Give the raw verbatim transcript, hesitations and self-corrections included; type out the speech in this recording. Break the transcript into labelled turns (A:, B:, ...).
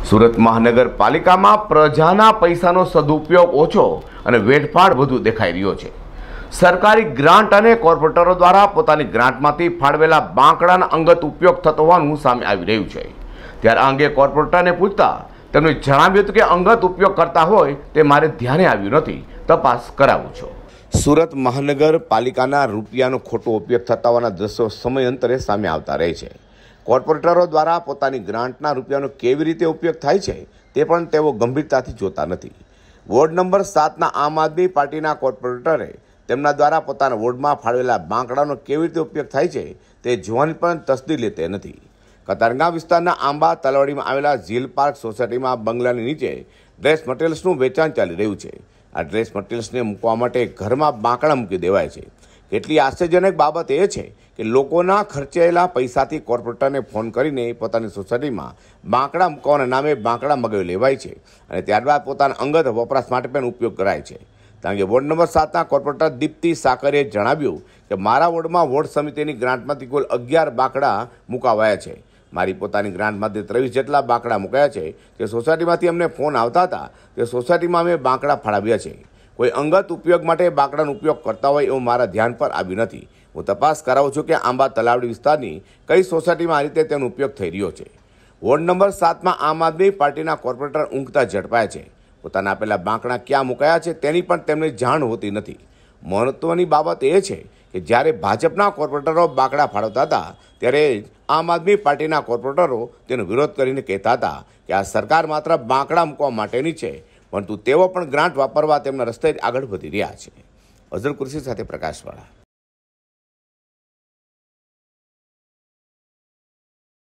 A: સુરત મહાનગરપાલિકામાં પ્રજાના પૈસાનો સદુપયોગ ઓછો અને વેડફાટ વધુ દેખાઈ રહ્યો છે। સરકારી ગ્રાન્ટ અને કોર્પોરેટરો દ્વારા પોતાની ગ્રાન્ટમાંથી ફાળવેલા બાંકડાનો અંગત ઉપયોગ થતો હોવાનું સામે આવી રહ્યું છે। ત્યારે આ અંગે કોર્પોરેટરને પૂછતા તેમણે જણાવ્યું હતું કે અંગત ઉપયોગ કરતા હોય તે મારે ધ્યાને આવ્યું નથી, તપાસ કરાવું છું। સુરત મહાનગરપાલિકાના રૂપિયાનો ખોટો ઉપયોગ થતા હોવાના દ્રશ્યો સમયાંતરે સામે આવતા રહે છે। કોર્પોરેટરો દ્વારા પોતાની ગ્રાન્ટના રૂપિયાનો કેવી રીતે ઉપયોગ થાય છે તે પણ તેઓ ગંભીરતાથી જોતા નથી। વોર્ડ નંબર સાતના આમ આદમી પાર્ટીના કોર્પોરેટરે તેમના દ્વારા પોતાના વોર્ડમાં ફાળવેલા બાંકડાનો કેવી રીતે ઉપયોગ થાય છે તે જોવાની પણ તસદી લેતે નથી। કતારગામ વિસ્તારના આંબા તલવાડીમાં આવેલા ઝીલ પાર્ક સોસાયટીમાં બંગલાની નીચે ડ્રેસ મટીરિયલ્સનું વેચાણ ચાલી રહ્યું છે। આ ડ્રેસ મટીરિયલ્સને મૂકવા માટે ઘરમાં બાંકડા મૂકી દેવાય છે। કેટલી આશ્ચર્યજનક બાબત એ છે કે લોકોના ખર્ચેલા પૈસાથી કોર્પોરેટરને ફોન કરીને પોતાની સોસાયટીમાં બાંકડા મૂકવાના નામે બાંકડા મગાવી લેવાય છે અને ત્યારબાદ પોતાના અંગત વપરાશ માટે પણ ઉપયોગ કરાય છે। કારણ કે વોર્ડ નંબર સાતના કોર્પોરેટર દીપ્તિ સાકરે જણાવ્યું કે મારા વોર્ડમાં વોર્ડ સમિતિની ગ્રાન્ટમાંથી કુલ અગિયાર બાંકડા મુકાવાયા છે। મારી પોતાની ગ્રાન્ટમાંથી ત્રેવીસ જેટલા બાંકડા મુકાયા છે। તે સોસાયટીમાંથી અમને ફોન આવતા હતા તે સોસાયટીમાં અમે બાંકડા ફાળવ્યા છે। કોઈ અંગત ઉપયોગ માટે બાંકડાનો ઉપયોગ કરતા હોય એવું મારા ધ્યાન પર આવ્યું નથી। હું તપાસ કરાવું છું કે આંબા તલાવડી વિસ્તારની કઈ સોસાયટીમાં આ રીતે તેનો ઉપયોગ થઈ રહ્યો છે। વોર્ડ નંબર સાતમાં આમ આદમી પાર્ટીના કોર્પોરેટર ઊંઘતા ઝડપાયા છે। પોતાના આપેલા બાંકડા ક્યાં મુકાયા છે તેની પણ તેમને જાણ હોતી નથી। મહત્વની બાબત એ છે કે જ્યારે ભાજપના કોર્પોરેટરો બાંકડા ફાળવતા હતા ત્યારે આમ આદમી પાર્ટીના કોર્પોરેટરો તેનો વિરોધ કરીને કહેતા હતા કે આ સરકાર માત્ર બાંકડા મૂકવા માટેની છે, પરંતુ તેઓ પણ ગ્રાન્ટ વાપરવા તેમના રસ્તે જ આગળ વધી રહ્યા છે। અઝર કુરશી સાથે પ્રકાશવાળા।